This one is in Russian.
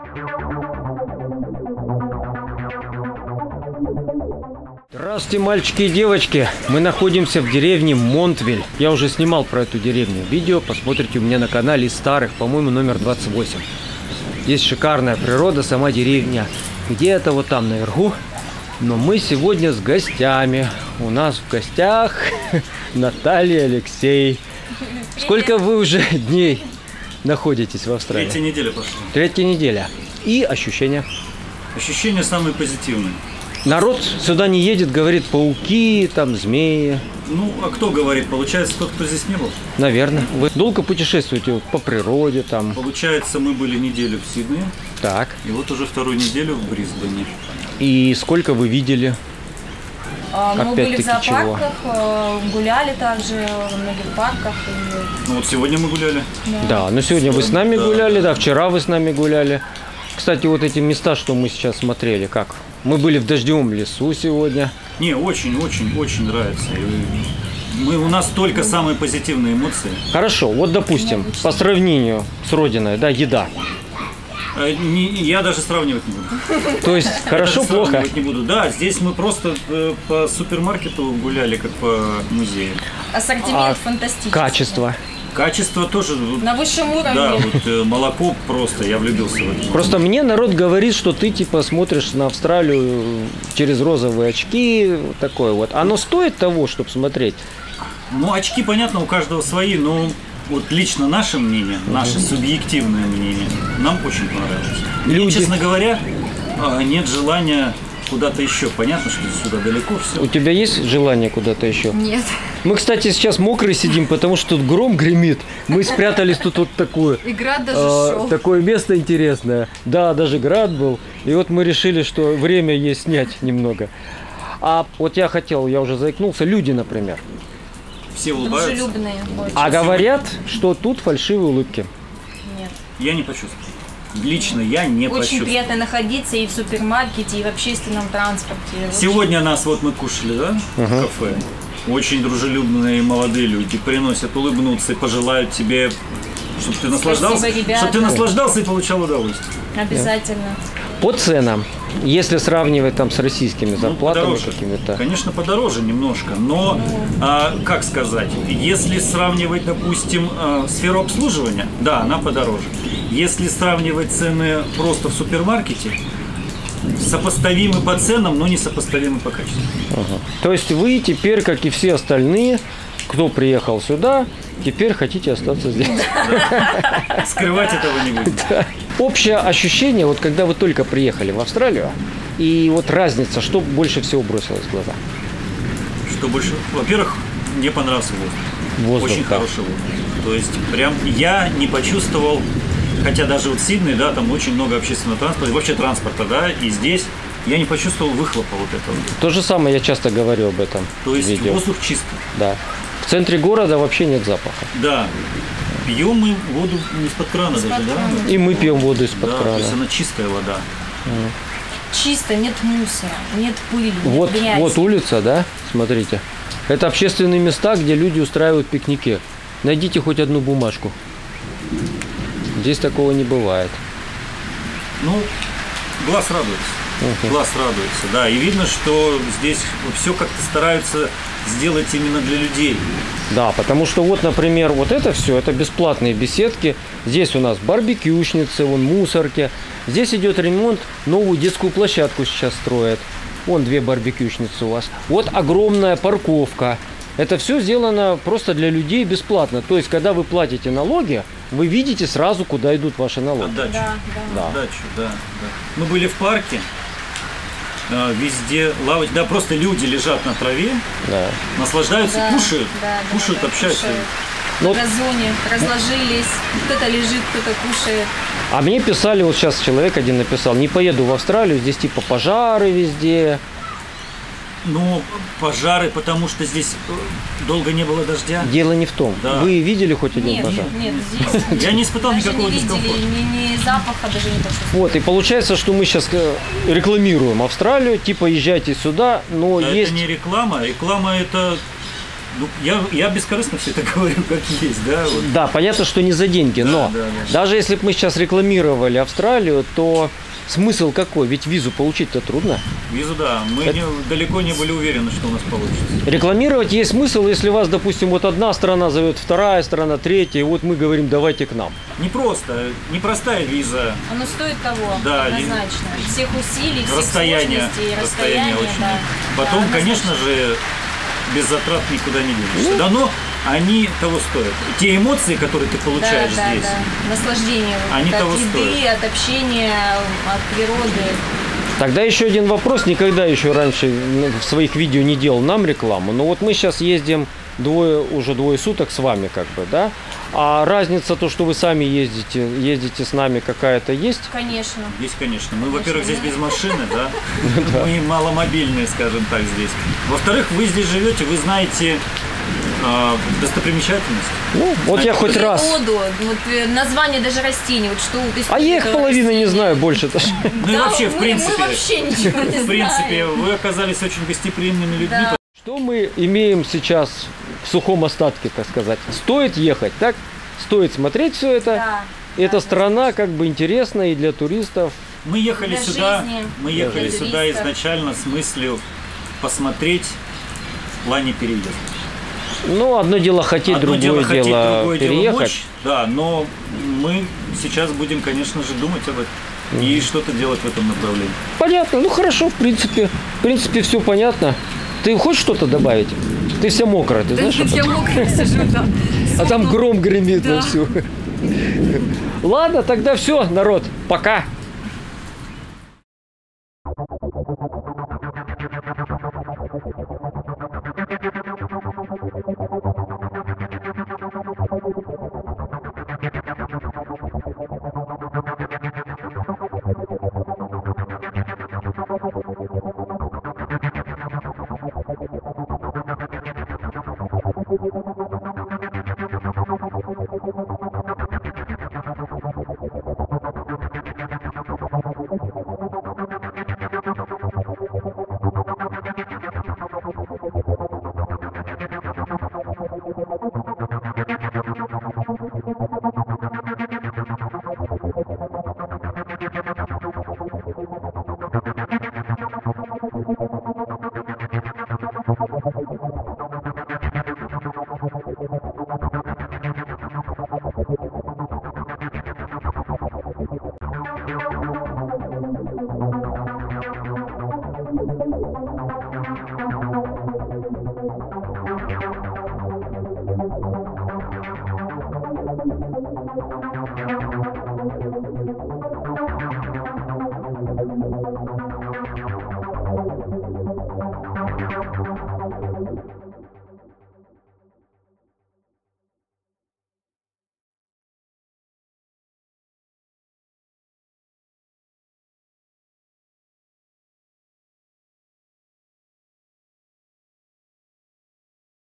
Здравствуйте, мальчики и девочки! Мы находимся в деревне Монтвиль. Я уже снимал про эту деревню видео, посмотрите у меня на канале из старых, по-моему, номер 28. Здесь шикарная природа, сама деревня где-то вот там наверху. Но мы сегодня с гостями. У нас в гостях Наталья, Алексей. Сколько вы уже дней находитесь в Австралии? Третья неделя пошла. Третья неделя. И ощущения? Ощущения самые позитивные. Народ сюда не едет, говорит, пауки, там, змеи. Ну, а кто говорит? Получается, тот, кто здесь не был? Наверное. Вы долго путешествуете по природе там? Получается, мы были неделю в Сиднее. Так. И вот уже вторую неделю в Брисбене. И сколько вы видели? Мы были в зоопарках, гуляли также во многих парках. Ну вот сегодня мы гуляли. Да, но сегодня вы с нами гуляли, да, вчера вы с нами гуляли. Кстати, вот эти места, что мы сейчас смотрели, как? Мы были в дождевом лесу сегодня. Не, очень нравится. У нас только самые позитивные эмоции. Хорошо, вот допустим, по сравнению с родиной, да, еда. Я даже сравнивать не буду. То есть, хорошо, плохо? Сравнивать не буду. Да, здесь мы просто по супермаркету гуляли, как по музею. Ассортимент фантастический. Качество? Качество тоже. На высшем уровне. Да, вот молоко просто, я влюбился в это. Просто мне народ говорит, что ты типа смотришь на Австралию через розовые очки, такое вот. Оно стоит того, чтобы смотреть? Ну, очки, понятно, у каждого свои, но вот лично наше мнение, наше субъективное мнение, нам очень понравилось. Мне, честно говоря, нет желания куда-то еще. Понятно, что сюда далеко все. У тебя есть желание куда-то еще? Нет. Мы, кстати, сейчас мокрые сидим, потому что тут гром гремит. Мы спрятались тут вот такое. И град даже шел. Такое место интересное. Да, даже град был. И вот мы решили, что время есть снять немного. А вот я хотел, я уже заикнулся, люди, например. Все улыбаются. Дружелюбные. Очень. А говорят, что тут фальшивые улыбки. Нет. Я не почувствовал. Лично я не почувствовал. Очень приятно находиться и в супермаркете, и в общественном транспорте. Сегодня нас вот мы кушали, да, в кафе. Очень дружелюбные молодые люди приносят улыбнуться и пожелают тебе, чтобы ты наслаждался, и получал удовольствие. Обязательно. По ценам, если сравнивать там с российскими зарплатами какими-то. Конечно, подороже немножко, но, как сказать, если сравнивать, допустим, сферу обслуживания, да, она подороже. Если сравнивать цены просто в супермаркете, сопоставимы по ценам, но не сопоставимы по качеству. То есть вы теперь, как и все остальные, кто приехал сюда, теперь хотите остаться здесь. Да. Скрывать этого не будем. Да. Общее ощущение, вот когда вы только приехали в Австралию, и вот разница, что больше всего бросилось в глаза? Что больше? Во-первых, мне понравился воздух. Очень хороший воздух. То есть прям я не почувствовал, хотя даже вот в Сиднее, да, там очень много общественного транспорта, вообще транспорта, да, и здесь я не почувствовал выхлопа вот этого. То же самое я часто говорю об этом. То есть видео. Воздух чистый. Да. В центре города вообще нет запаха. Да. Пьем мы воду не из-под крана даже, да? И мы пьем воду из-под крана. То есть она чистая вода. Чисто, нет мусора, нет пыли, вот, нет грязи. Вот улица, да, смотрите. Это общественные места, где люди устраивают пикники. Найдите хоть одну бумажку. Здесь такого не бывает. Ну, глаз радуется. Глаз радуется, да. И видно, что здесь все как-то стараются сделать именно для людей. Да, потому что вот, например, вот это все, это бесплатные беседки. Здесь у нас барбекюшницы, вон мусорки. Здесь идет ремонт, новую детскую площадку сейчас строят. Вон 2 барбекюшницы у вас. Вот огромная парковка. Это все сделано просто для людей бесплатно. То есть, когда вы платите налоги, вы видите сразу, куда идут ваши налоги. Отдачу. Да. Отдачу, да. Мы были в парке. Везде лавочки, да, просто люди лежат на траве, наслаждаются, кушают, общаются. На газоне разложились, кто-то лежит, кто-то кушает. А мне писали, вот сейчас человек один написал, не поеду в Австралию, здесь типа пожары везде. Ну, пожары, потому что здесь долго не было дождя. Дело не в том. Да. Вы видели хоть один пожар? Нет, здесь я не испытал никакого дискомфорта. Ни запаха даже не почувствовал. Вот, и получается, что мы сейчас рекламируем Австралию, типа езжайте сюда, но да, есть... Это не реклама, реклама это Ну, я бескорыстно все это говорю, как есть, да? Вот. Да, понятно, что не за деньги, да, но да. даже если бы мы сейчас рекламировали Австралию, то смысл какой? Ведь визу получить-то трудно. Визу, да. Мы далеко не были уверены, что у нас получится. Рекламировать есть смысл, если вас, допустим, вот одна страна зовет, вторая страна, третья, и вот мы говорим, давайте к нам. Непростая виза. Оно стоит того, да, однозначно. Всех усилий, всех расстояние очень. Да. Потом, да, конечно же, без затрат никуда не денешься. Да, но они того стоят. Те эмоции, которые ты получаешь здесь. Да. Наслаждение они от того еды, стоят. от общения, от природы. Тогда еще один вопрос. Никогда еще раньше в своих видео не делал нам рекламу. Но вот мы сейчас ездим уже двое суток с вами, как бы, да? А разница то, что вы сами ездите с нами, какая-то есть? Конечно. Есть, конечно. Мы, во-первых, здесь без машины, да? Мы маломобильные, скажем так, здесь. Во-вторых, вы здесь живете, вы знаете достопримечательность. Ну, вот я хоть раз. Природу, вот название даже растений, вот что. А я их половину не знаю больше. Ну и вообще, в принципе, мы вообще ничего не знаем. В принципе, вы оказались очень гостеприимными людьми. Да. Что мы имеем сейчас в сухом остатке, так сказать? Стоит ехать, так? Стоит смотреть все это. Да. Эта страна как бы интересна и для туристов. Мы ехали Для сюда, жизни, ехали для сюда туристов. изначально с мыслью посмотреть в плане переезда. Ну, одно дело хотеть, другое дело переехать. Мочь, да, но мы сейчас будем, конечно же, думать об этом и что-то делать в этом направлении. Понятно, ну хорошо, в принципе все понятно. Ты хочешь что-то добавить? Ты вся мокрая, ты знаешь? Я мокрая сижу, да. А там гром гремит Да. вовсю. Ладно, тогда все, народ, пока.